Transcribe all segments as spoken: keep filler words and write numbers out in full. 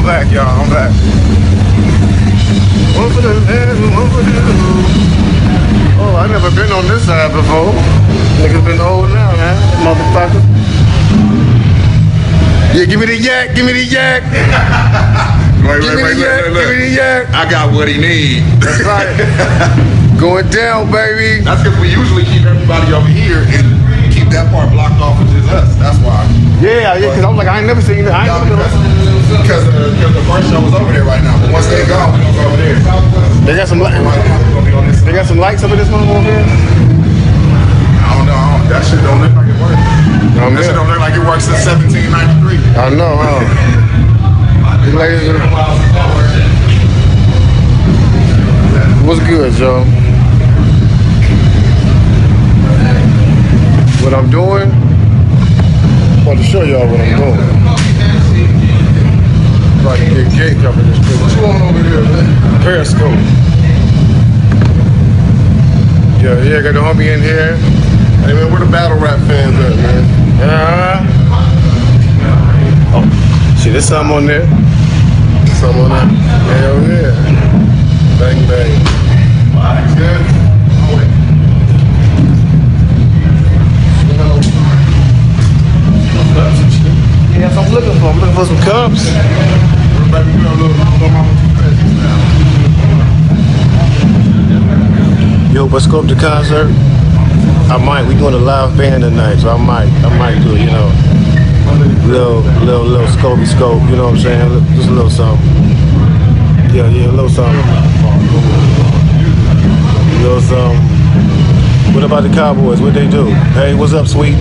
I'm back, y'all. I'm back. One for the left, one for the two. Oh, I never been on this side before. Niggas been old now, man. Motherfucker. Yeah, give me the yak, give me the yak. Wait, give wait, wait, me the yak, look, look, give me the yak. I got what he need. That's right. Going down, baby. That's because we usually keep everybody over here and keep that part blocked off, which is us. That's why. Yeah, yeah, because I was like, I ain't never seen that. I ain't never Because uh, the first show was over there right now. But once they go, we're going to go over there. They got some lights. They got some lights over this one over here? I don't know. I don't, that shit don't look like it works. I'm that there. shit don't look like it works since seventeen ninety-three. I know, huh? These ladies are... What's good, Joe? What I'm doing? I'm about to show y'all what I'm doing. About to get cake up in this bitch. What you on over there, man? Periscope. Yeah, yeah, got the homie in here. Hey, man, where the battle rap fans at, man? Uh, oh, see, there's something on there. Something on there. Hell yeah. Bang, bang. It's good? Oh, wait. Yeah, that's what I'm looking for. I'm looking for some cups. Baby girl, look, look, mama. Yo, let's go up to concert. I might. We doing a live band tonight, so I might. I might do it. You know, little, little, little scopey scope. You know what I'm saying? Just a little something. Yeah, yeah, a little something. A little something. What about the Cowboys? What they do? Hey, what's up, sweet?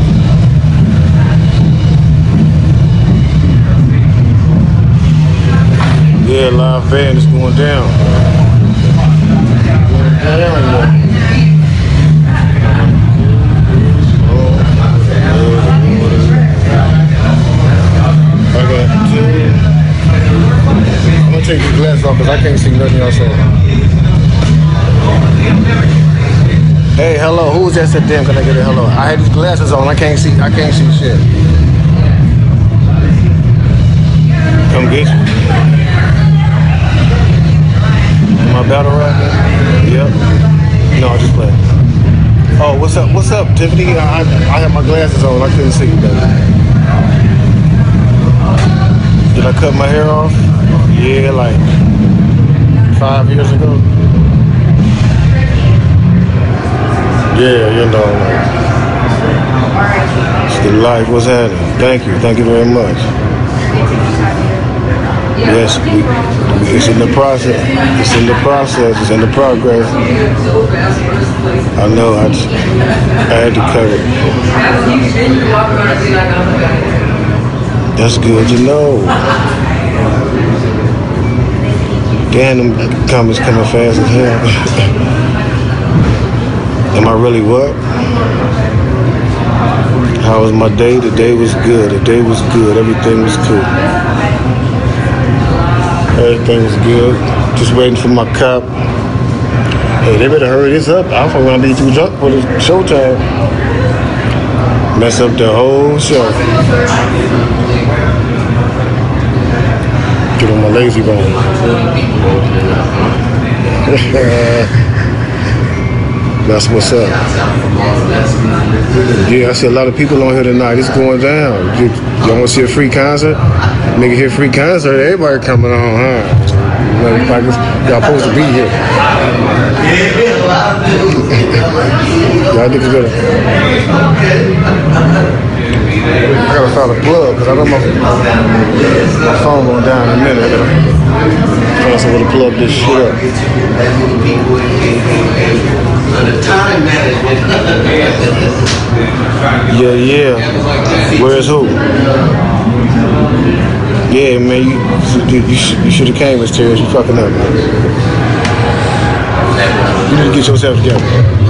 Yeah, live band is going down. Okay. I'm gonna take these glasses off because I can't see nothing y'all saying. Hey, hello. Who was that said damn? Can I get a hello? I had these glasses on. I can't see. I can't see shit. Come get you. My battle rap? Yep. No, I just playing. Oh, what's up? What's up, Tiffany? I, I had my glasses on. I couldn't see you, baby. Did I cut my hair off? Yeah, like five years ago. Yeah, you know, like, it's the life. What's happening? Thank you. Thank you very much. Yes, we, it's in the process. It's in the process. It's in the progress. I know. I, just, I had to cut it. That's good to know. Damn, them comments coming fast as hell. Am I really what? How was my day? The day was good. The day was good. Everything was cool. Everything was good. Just waiting for my cop. Hey, they better hurry this up. I'm gonna be too drunk for the showtime. Mess up the whole show. Get on my lazy bone. That's what's up. Yeah, I see a lot of people on here tonight. It's going down. You, y'all want to see a free concert? Nigga, hear free concert. Everybody coming on, huh? Y'all supposed to be here. Y'all niggas better. I gotta find a plug because I know my, my phone going down in a minute. I gotta find somewhere to plug this shit up. Yeah, yeah. Where's who? Yeah, man, you you, you, you should have came, Miss Terrence. You fucking up, man. You need to get yourself together.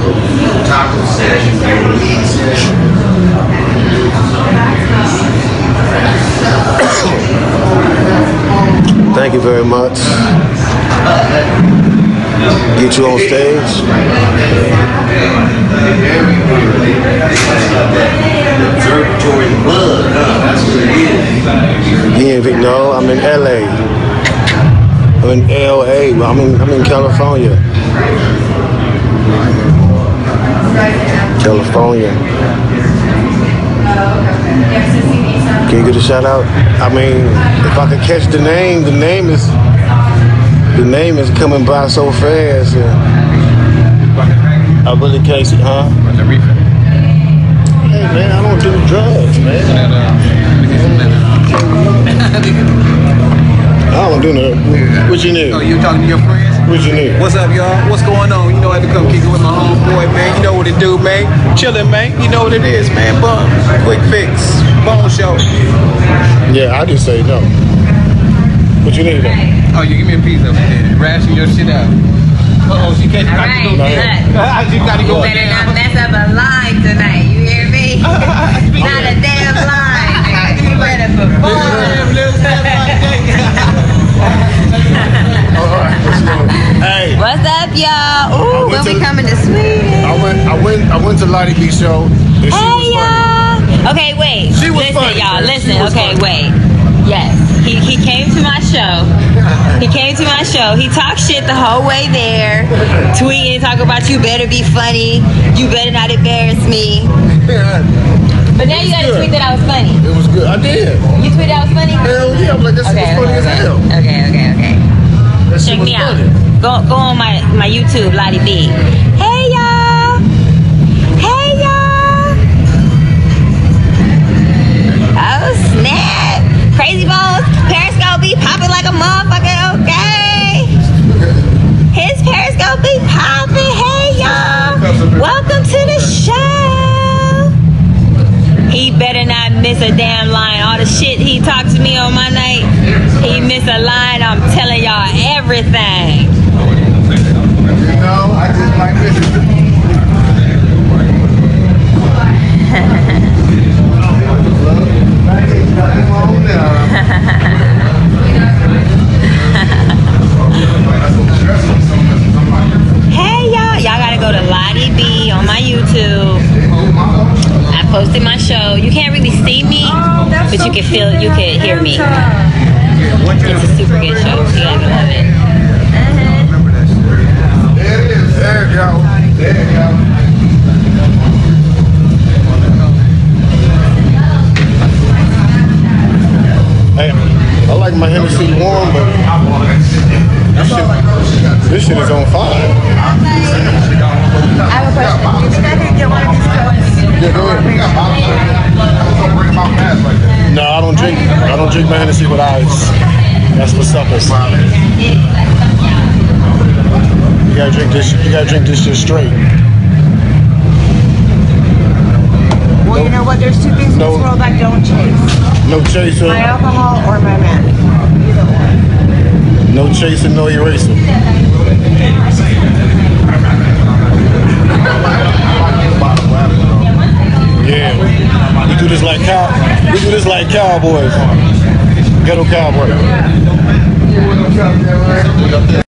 Thank you very much. Get you on stage. Yeah, no, I'm in L A. I'm in L A. I'm in, I'm in California. California. Can you get a shout out? I mean, if I could catch the name, the name is the name is coming by so fast. Yeah. I really can't see, huh? Hey man, I don't do drugs, man. I don't do nothing. What you need? Oh, you talking to your friends? What you need? What's up, y'all? What's going on? You know I had to come kick it with my homeboy, man. You know what it do, man. Chillin', man. You know what it is, man. Bum. Quick fix. Bone show. Yeah, I just say no. What you need though? Oh, you give me a piece of it. Ration your shit out. Uh-oh, she can't. All right, go look. You gotta go. You better not mess up a line tonight. You hear me? Not a damn line. You better perform. Hey. What's up, y'all? Ooh, when to, we coming to Sweden? I went, I went, I went to Lottie B show. And she Hey, was y'all. Okay, wait. She was listen, funny, y'all. man. Listen. She was Okay, funny. wait. Yes, he he came to my show. He came to my show. He talked shit the whole way there, tweeting, talking about you better be funny. You better not embarrass me. But now you got to tweet that I was funny. It was good. I did. You tweeted I was funny? Hell yeah! I'm like, this Okay, shit was funny okay, as hell. okay, okay, okay. That shit Check was me out. funny. Go go on my, my YouTube, Lottie B. Hey y'all! Hey y'all! Oh snap! Crazy Balls, Periscope be popping like a motherfucker, okay? His Periscope be popping, hey y'all! Welcome to the show! He better not miss a damn line. All the shit he talked to me on my night, he missed a line. I'm telling y'all everything. No, I just like this. Hey y'all, y'all gotta go to Lottie B on my YouTube. I posted my show. You can't really see me, but you can feel, you can hear me. It's a super good show. You guys love it. There it is. There you go. There you go. Hey, I like my Hennessy warm, but this shit, this shit is on fire. I have a question. Do you think I can get one of these Cokes? Yeah, go ahead. No, I don't drink. I don't drink my Hennessy with ice. That's for suckers. You gotta drink this. You gotta drink this shit straight. Well, you know what? There's two things in No. this world I don't chase. No chaser. My alcohol or my man. Either one. No chaser. No eraser. Yeah. We do this like cow. We do this like cowboys. Ghetto cowboy.